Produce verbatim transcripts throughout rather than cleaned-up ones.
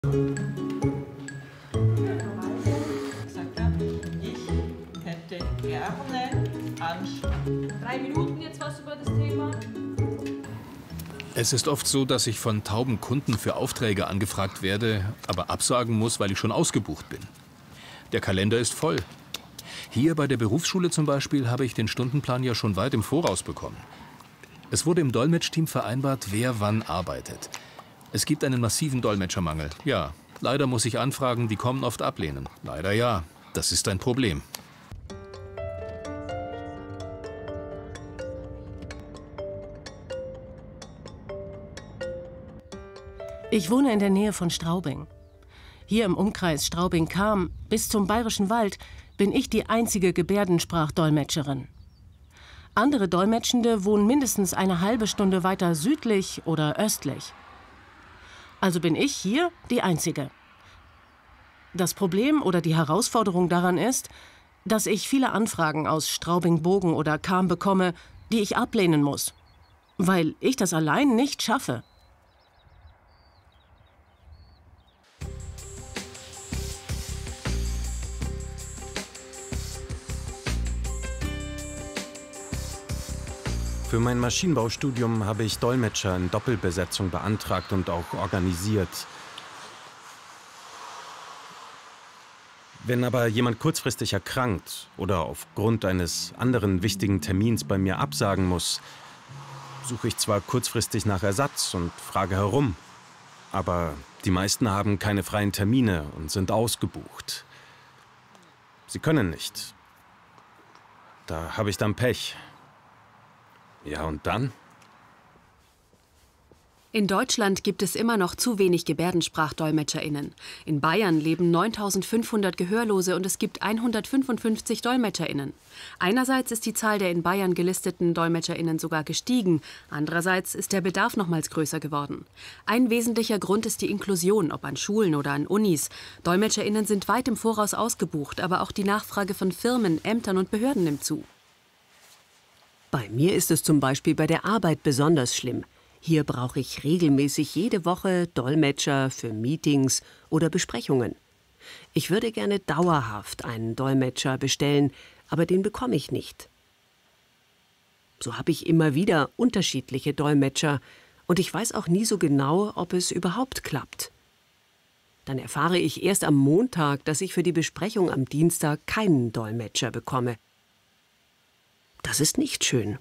Ich hätte gerne Anschluss. Drei Minuten jetzt was über das Thema. Es ist oft so, dass ich von tauben Kunden für Aufträge angefragt werde, aber absagen muss, weil ich schon ausgebucht bin. Der Kalender ist voll. Hier bei der Berufsschule zum Beispiel habe ich den Stundenplan ja schon weit im Voraus bekommen. Es wurde im Dolmetschteam vereinbart, wer wann arbeitet. Es gibt einen massiven Dolmetschermangel. Ja, leider muss ich Anfragen, die kommen, oft ablehnen. Leider ja, das ist ein Problem. Ich wohne in der Nähe von Straubing. Hier im Umkreis Straubing-Cham bis zum Bayerischen Wald bin ich die einzige Gebärdensprachdolmetscherin. Andere Dolmetschende wohnen mindestens eine halbe Stunde weiter südlich oder östlich. Also bin ich hier die Einzige. Das Problem oder die Herausforderung daran ist, dass ich viele Anfragen aus Straubing-Bogen oder Cham bekomme, die ich ablehnen muss, weil ich das allein nicht schaffe. Für mein Maschinenbaustudium habe ich Dolmetscher in Doppelbesetzung beantragt und auch organisiert. Wenn aber jemand kurzfristig erkrankt oder aufgrund eines anderen wichtigen Termins bei mir absagen muss, suche ich zwar kurzfristig nach Ersatz und frage herum, aber die meisten haben keine freien Termine und sind ausgebucht. Sie können nicht. Da habe ich dann Pech. Ja, und dann? In Deutschland gibt es immer noch zu wenig GebärdensprachdolmetscherInnen. In Bayern leben neuntausendfünfhundert Gehörlose und es gibt hundertfünfundfünfzig DolmetscherInnen. Einerseits ist die Zahl der in Bayern gelisteten DolmetscherInnen sogar gestiegen, andererseits ist der Bedarf nochmals größer geworden. Ein wesentlicher Grund ist die Inklusion, ob an Schulen oder an Unis. DolmetscherInnen sind weit im Voraus ausgebucht, aber auch die Nachfrage von Firmen, Ämtern und Behörden nimmt zu. Bei mir ist es zum Beispiel bei der Arbeit besonders schlimm. Hier brauche ich regelmäßig jede Woche Dolmetscher für Meetings oder Besprechungen. Ich würde gerne dauerhaft einen Dolmetscher bestellen, aber den bekomme ich nicht. So habe ich immer wieder unterschiedliche Dolmetscher und ich weiß auch nie so genau, ob es überhaupt klappt. Dann erfahre ich erst am Montag, dass ich für die Besprechung am Dienstag keinen Dolmetscher bekomme. Das ist nicht schön.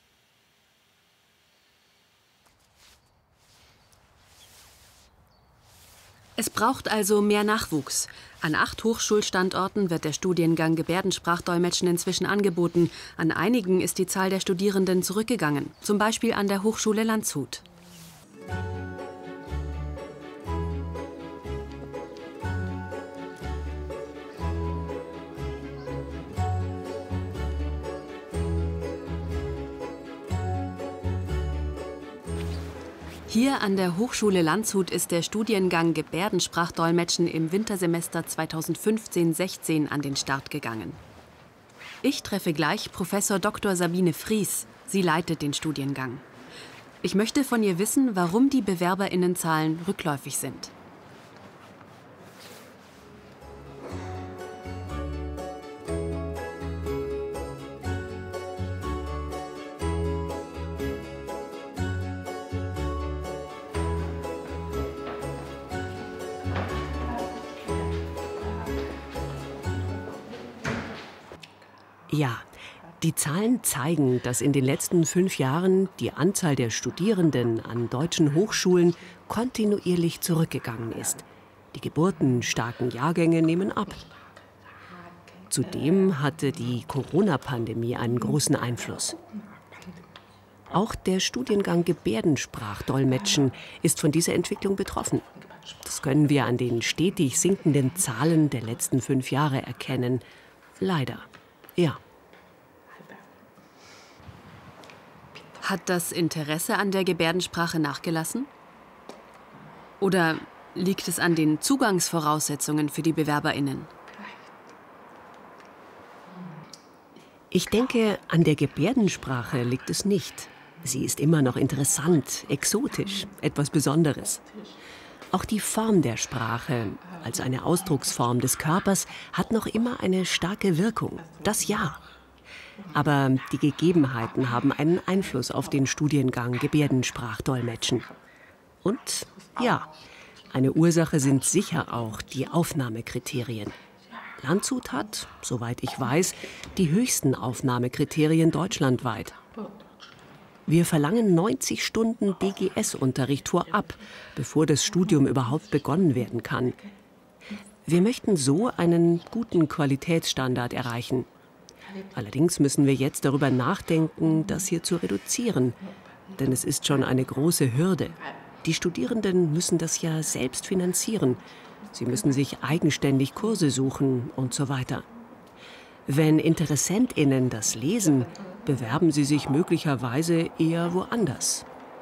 Es braucht also mehr Nachwuchs. An acht Hochschulstandorten wird der Studiengang Gebärdensprachdolmetschen inzwischen angeboten. An einigen ist die Zahl der Studierenden zurückgegangen, zum Beispiel an der Hochschule Landshut. Hier an der Hochschule Landshut ist der Studiengang Gebärdensprachdolmetschen im Wintersemester zweitausendfünfzehn sechzehn an den Start gegangen. Ich treffe gleich Professor Doktor Sabine Fries. Sie leitet den Studiengang. Ich möchte von ihr wissen, warum die BewerberInnenzahlen rückläufig sind. Ja, die Zahlen zeigen, dass in den letzten fünf Jahren die Anzahl der Studierenden an deutschen Hochschulen kontinuierlich zurückgegangen ist. Die geburtenstarken Jahrgänge nehmen ab. Zudem hatte die Corona-Pandemie einen großen Einfluss. Auch der Studiengang Gebärdensprachdolmetschen ist von dieser Entwicklung betroffen. Das können wir an den stetig sinkenden Zahlen der letzten fünf Jahre erkennen. Leider. Ja. Hat das Interesse an der Gebärdensprache nachgelassen? Oder liegt es an den Zugangsvoraussetzungen für die BewerberInnen? Ich denke, an der Gebärdensprache liegt es nicht. Sie ist immer noch interessant, exotisch, etwas Besonderes. Auch die Form der Sprache, als eine Ausdrucksform des Körpers, hat noch immer eine starke Wirkung. Das ja. Aber die Gegebenheiten haben einen Einfluss auf den Studiengang Gebärdensprachdolmetschen. Und ja, eine Ursache sind sicher auch die Aufnahmekriterien. Landshut hat, soweit ich weiß, die höchsten Aufnahmekriterien deutschlandweit. Wir verlangen neunzig Stunden D G S-Unterricht vorab, bevor das Studium überhaupt begonnen werden kann. Wir möchten so einen guten Qualitätsstandard erreichen. Allerdings müssen wir jetzt darüber nachdenken, das hier zu reduzieren. Denn es ist schon eine große Hürde. Die Studierenden müssen das ja selbst finanzieren. Sie müssen sich eigenständig Kurse suchen und so weiter. Wenn InteressentInnen das lesen, bewerben sie sich möglicherweise eher woanders.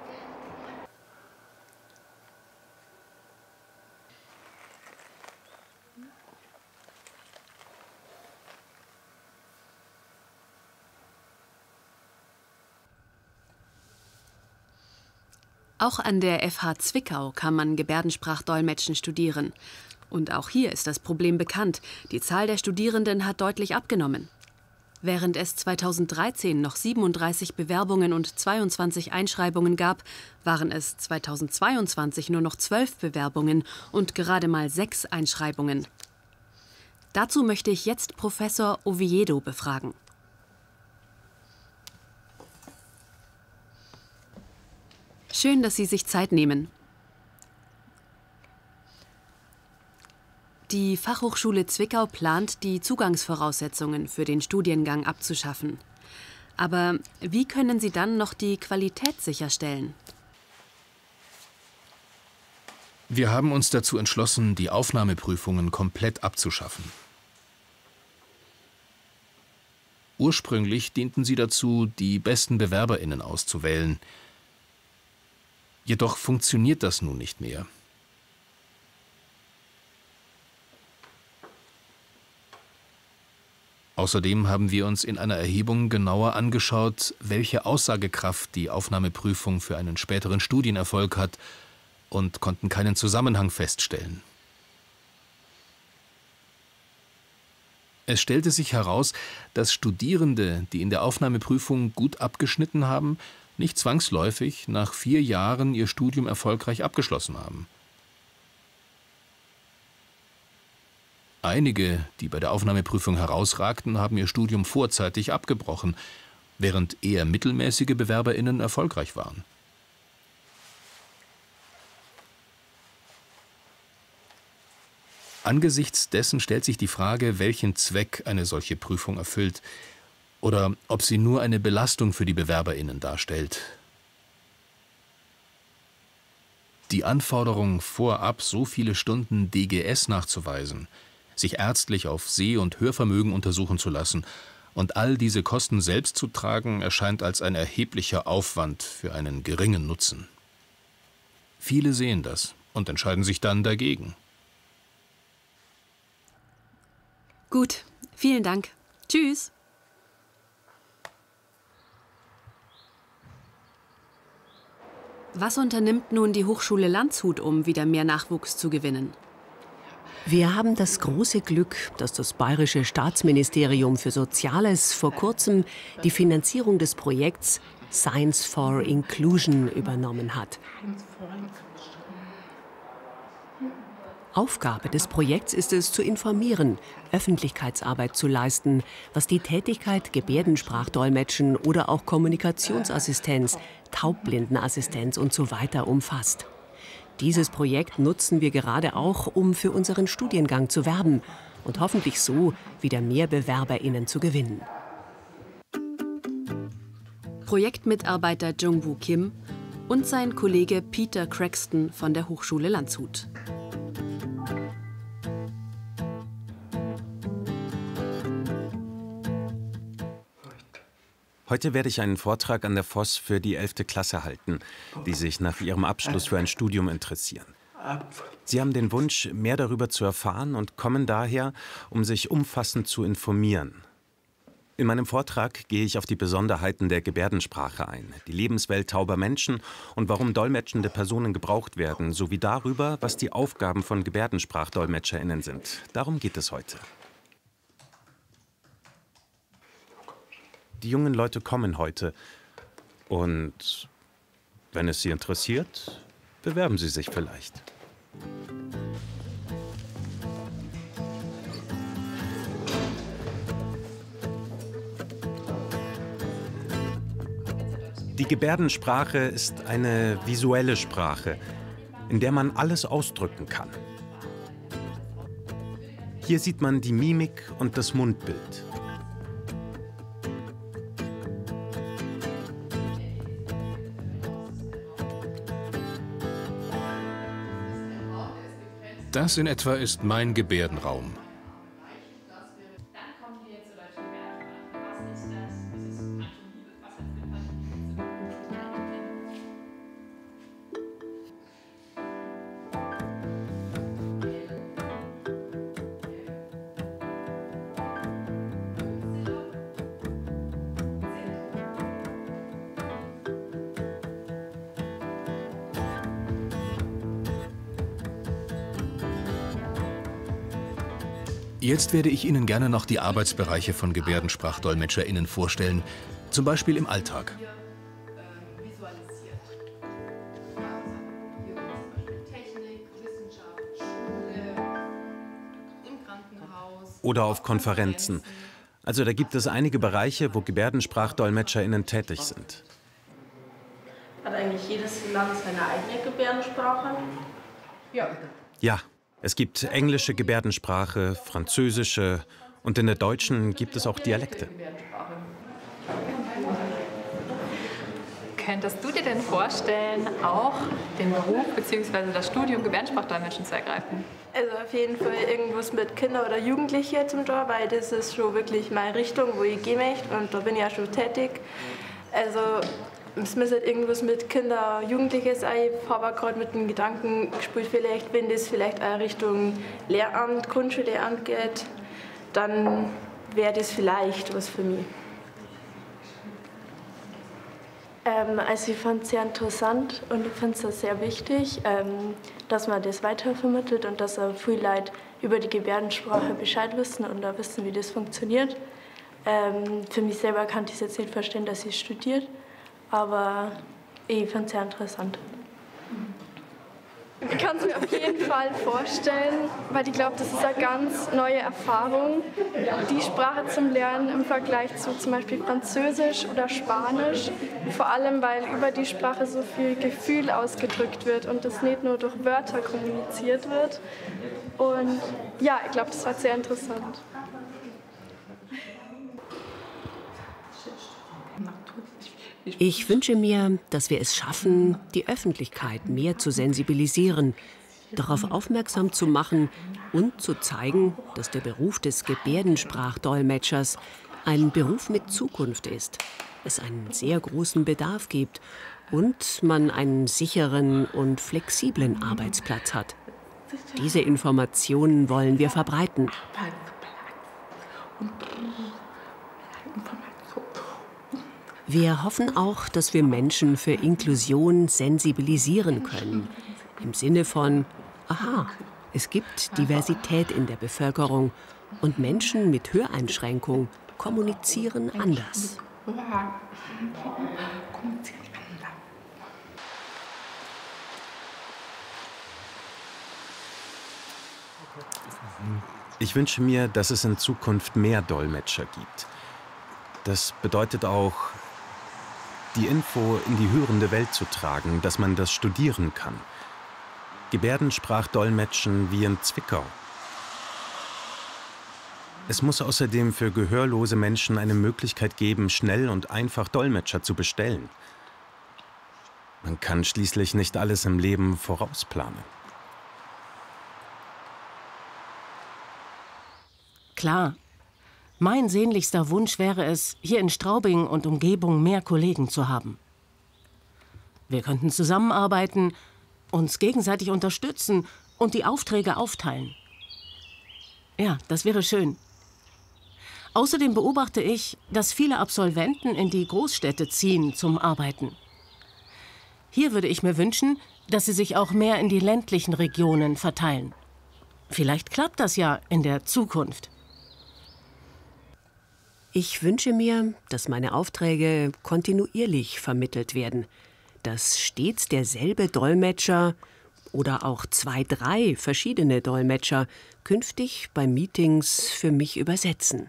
Auch an der F H Zwickau kann man Gebärdensprachdolmetschen studieren. Und auch hier ist das Problem bekannt. Die Zahl der Studierenden hat deutlich abgenommen. Während es zweitausenddreizehn noch siebenunddreißig Bewerbungen und zweiundzwanzig Einschreibungen gab, waren es zweitausendzweiundzwanzig nur noch zwölf Bewerbungen und gerade mal sechs Einschreibungen. Dazu möchte ich jetzt Professor Oviedo befragen. Schön, dass Sie sich Zeit nehmen. Die Fachhochschule Zwickau plant, die Zugangsvoraussetzungen für den Studiengang abzuschaffen. Aber wie können Sie dann noch die Qualität sicherstellen? Wir haben uns dazu entschlossen, die Aufnahmeprüfungen komplett abzuschaffen. Ursprünglich dienten sie dazu, die besten BewerberInnen auszuwählen. Jedoch funktioniert das nun nicht mehr. Außerdem haben wir uns in einer Erhebung genauer angeschaut, welche Aussagekraft die Aufnahmeprüfung für einen späteren Studienerfolg hat und konnten keinen Zusammenhang feststellen. Es stellte sich heraus, dass Studierende, die in der Aufnahmeprüfung gut abgeschnitten haben, nicht zwangsläufig nach vier Jahren ihr Studium erfolgreich abgeschlossen haben. Einige, die bei der Aufnahmeprüfung herausragten, haben ihr Studium vorzeitig abgebrochen, während eher mittelmäßige BewerberInnen erfolgreich waren. Angesichts dessen stellt sich die Frage, welchen Zweck eine solche Prüfung erfüllt oder ob sie nur eine Belastung für die BewerberInnen darstellt. Die Anforderung, vorab so viele Stunden D G S nachzuweisen, sich ärztlich auf Seh- und Hörvermögen untersuchen zu lassen und all diese Kosten selbst zu tragen, erscheint als ein erheblicher Aufwand für einen geringen Nutzen. Viele sehen das und entscheiden sich dann dagegen. Gut, vielen Dank. Tschüss. Was unternimmt nun die Hochschule Landshut, um wieder mehr Nachwuchs zu gewinnen? Wir haben das große Glück, dass das Bayerische Staatsministerium für Soziales vor kurzem die Finanzierung des Projekts Science for Inclusion übernommen hat. Aufgabe des Projekts ist es, zu informieren, Öffentlichkeitsarbeit zu leisten, was die Tätigkeit Gebärdensprachdolmetschen oder auch Kommunikationsassistenz, Taubblindenassistenz und so weiter umfasst. Dieses Projekt nutzen wir gerade auch, um für unseren Studiengang zu werben und hoffentlich so wieder mehr BewerberInnen zu gewinnen. Projektmitarbeiter Jungwoo Kim und sein Kollege Peter Craxton von der Hochschule Landshut. Heute werde ich einen Vortrag an der F O S für die elfte Klasse halten, die sich nach ihrem Abschluss für ein Studium interessieren. Sie haben den Wunsch, mehr darüber zu erfahren und kommen daher, um sich umfassend zu informieren. In meinem Vortrag gehe ich auf die Besonderheiten der Gebärdensprache ein, die Lebenswelt tauber Menschen und warum dolmetschende Personen gebraucht werden, sowie darüber, was die Aufgaben von GebärdensprachdolmetscherInnen sind. Darum geht es heute. Die jungen Leute kommen heute und wenn es Sie interessiert, bewerben Sie sich vielleicht. Die Gebärdensprache ist eine visuelle Sprache, in der man alles ausdrücken kann. Hier sieht man die Mimik und das Mundbild. Das in etwa ist mein Gebärdenraum. Jetzt werde ich Ihnen gerne noch die Arbeitsbereiche von GebärdensprachdolmetscherInnen vorstellen, zum Beispiel im Alltag. Oder auf Konferenzen. Also da gibt es einige Bereiche, wo GebärdensprachdolmetscherInnen tätig sind. Hat eigentlich jedes Land seine eigene Gebärdensprache? Ja. Ja. Es gibt englische Gebärdensprache, französische und in der deutschen gibt es auch Dialekte. Könntest du dir denn vorstellen, auch den Beruf bzw. das Studium Gebärdensprachdolmetschen zu ergreifen? Also auf jeden Fall irgendwas mit Kindern oder Jugendlichen zum Tor, weil das ist schon wirklich meine Richtung, wo ich gehen möchte und da bin ich ja schon tätig. Also es müsste irgendwas mit Kindern und Jugendlichen sein. Ich habe gerade mit dem Gedanken gespielt, vielleicht, wenn das vielleicht auch Richtung Lehramt, Grundschullehramt geht, dann wäre das vielleicht was für mich. Ähm, also ich fand es sehr interessant und ich finde es sehr wichtig, ähm, dass man das weitervermittelt und dass auch viele Leute über die Gebärdensprache Bescheid wissen und da wissen, wie das funktioniert. Ähm, für mich selber kann ich es jetzt nicht verstehen, dass ich studiert. Aber ich finde es sehr interessant. Ich kann es mir auf jeden Fall vorstellen, weil ich glaube, das ist eine ganz neue Erfahrung, die Sprache zum Lernen im Vergleich zu zum Beispiel Französisch oder Spanisch. Vor allem, weil über die Sprache so viel Gefühl ausgedrückt wird und das nicht nur durch Wörter kommuniziert wird. Und ja, ich glaube, das war sehr interessant. Ich wünsche mir, dass wir es schaffen, die Öffentlichkeit mehr zu sensibilisieren, darauf aufmerksam zu machen und zu zeigen, dass der Beruf des Gebärdensprachdolmetschers ein Beruf mit Zukunft ist, es einen sehr großen Bedarf gibt und man einen sicheren und flexiblen Arbeitsplatz hat. Diese Informationen wollen wir verbreiten. Wir hoffen auch, dass wir Menschen für Inklusion sensibilisieren können. Im Sinne von, aha, es gibt Diversität in der Bevölkerung und Menschen mit Höreinschränkung kommunizieren anders. Ich wünsche mir, dass es in Zukunft mehr Dolmetscher gibt. Das bedeutet auch, die Info in die hörende Welt zu tragen, dass man das studieren kann. Gebärdensprachdolmetschen wie in Zwickau. Es muss außerdem für gehörlose Menschen eine Möglichkeit geben, schnell und einfach Dolmetscher zu bestellen. Man kann schließlich nicht alles im Leben vorausplanen. Klar. Mein sehnlichster Wunsch wäre es, hier in Straubing und Umgebung mehr Kollegen zu haben. Wir könnten zusammenarbeiten, uns gegenseitig unterstützen und die Aufträge aufteilen. Ja, das wäre schön. Außerdem beobachte ich, dass viele Absolventen in die Großstädte ziehen zum Arbeiten. Hier würde ich mir wünschen, dass sie sich auch mehr in die ländlichen Regionen verteilen. Vielleicht klappt das ja in der Zukunft. Ich wünsche mir, dass meine Aufträge kontinuierlich vermittelt werden, dass stets derselbe Dolmetscher oder auch zwei, drei verschiedene Dolmetscher künftig bei Meetings für mich übersetzen.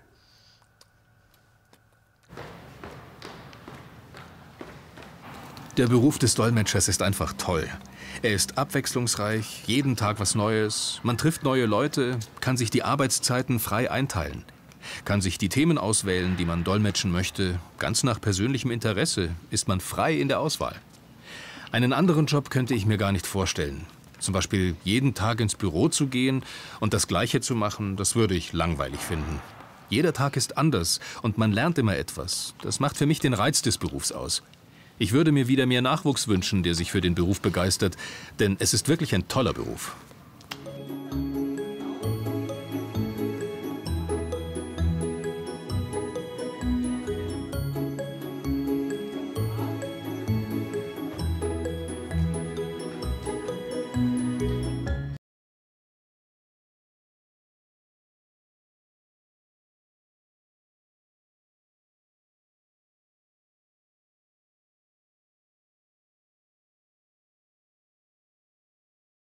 Der Beruf des Dolmetschers ist einfach toll. Er ist abwechslungsreich, jeden Tag was Neues, man trifft neue Leute, kann sich die Arbeitszeiten frei einteilen, kann sich die Themen auswählen, die man dolmetschen möchte. Ganz nach persönlichem Interesse ist man frei in der Auswahl. Einen anderen Job könnte ich mir gar nicht vorstellen. Zum Beispiel jeden Tag ins Büro zu gehen und das Gleiche zu machen, das würde ich langweilig finden. Jeder Tag ist anders und man lernt immer etwas. Das macht für mich den Reiz des Berufs aus. Ich würde mir wieder mehr Nachwuchs wünschen, der sich für den Beruf begeistert, denn es ist wirklich ein toller Beruf.